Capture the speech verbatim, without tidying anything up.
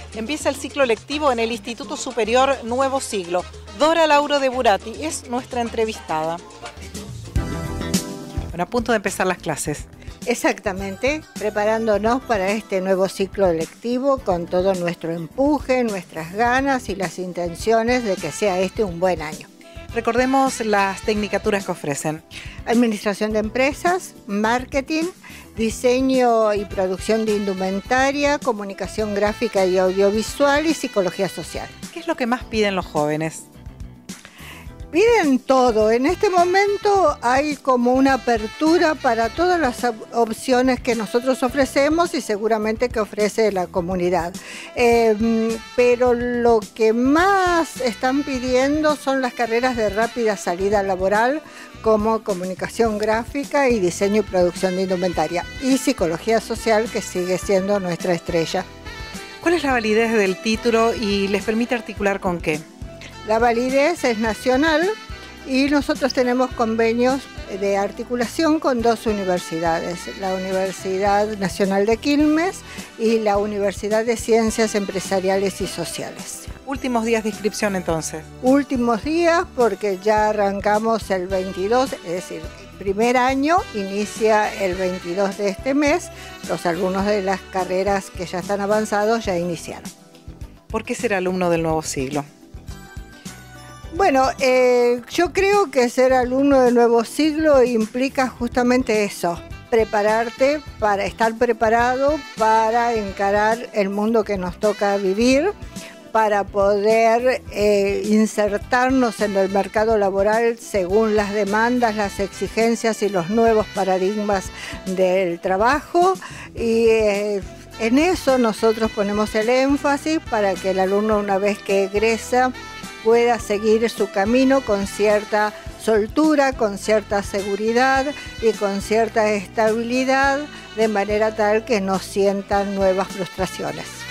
Empieza el ciclo lectivo en el Instituto Superior Nuevo Siglo. Dora Lauro de Burati es nuestra entrevistada. Bueno, a punto de empezar las clases. Exactamente, preparándonos para este nuevo ciclo lectivo con todo nuestro empuje, nuestras ganas y las intenciones de que sea este un buen año. Recordemos las tecnicaturas que ofrecen. Administración de empresas, marketing, diseño y producción de indumentaria, comunicación gráfica y audiovisual y psicología social. ¿Qué es lo que más piden los jóvenes? Piden todo. En este momento hay como una apertura para todas las opciones que nosotros ofrecemos y seguramente que ofrece la comunidad. Eh, pero lo que más están pidiendo son las carreras de rápida salida laboral, como comunicación gráfica y diseño y producción de indumentaria, y psicología social, que sigue siendo nuestra estrella. ¿Cuál es la validez del título y les permite articular con qué? La validez es nacional y nosotros tenemos convenios de articulación con dos universidades, la Universidad Nacional de Quilmes y la Universidad de Ciencias Empresariales y Sociales. Últimos días de inscripción entonces. Últimos días porque ya arrancamos el veintidós, es decir, primer año inicia el veintidós de este mes, los alumnos de las carreras que ya están avanzados ya iniciaron. ¿Por qué ser alumno del Nuevo Siglo? Bueno, eh, yo creo que ser alumno del Nuevo Siglo implica justamente eso, prepararte para estar preparado para encarar el mundo que nos toca vivir, para poder eh, insertarnos en el mercado laboral según las demandas, las exigencias y los nuevos paradigmas del trabajo. Y eh, en eso nosotros ponemos el énfasis para que el alumno, una vez que egresa, pueda seguir su camino con cierta soltura, con cierta seguridad y con cierta estabilidad, de manera tal que no sientan nuevas frustraciones.